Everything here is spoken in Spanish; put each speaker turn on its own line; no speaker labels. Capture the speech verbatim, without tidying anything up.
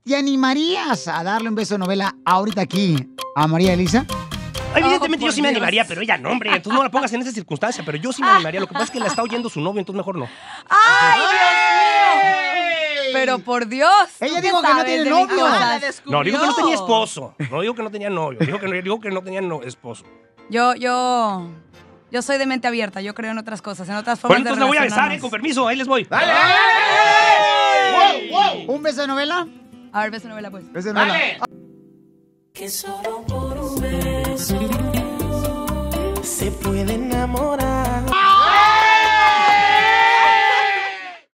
¿te animarías a darle un beso de novela ahorita aquí a María Elisa?
Evidentemente
Oh,
yo sí me animaría, pero ella no, hombre. Entonces no la pongas en esa circunstancia, pero yo sí me animaría. Lo que pasa es que la está oyendo su novio, entonces mejor no.
¡Ay, Dios mío! Pero por Dios.
Ella dijo que no tiene novio.
Ah,
No, dijo que no tenía esposo. No dijo que no tenía novio. Dijo que no, dijo que no tenía no, esposo.
Yo, yo... Yo soy de mente abierta. Yo creo en otras cosas, en otras formas
Bueno, entonces
de
la voy a besar,
relacionarnos.
eh, con permiso. Ahí les voy.
¡Dale! ¡Dale! Wow, wow. ¿Un beso de novela?
A ver, beso de novela, pues.
Beso de novela.
Dale. Que solo por un beso se puede enamorar.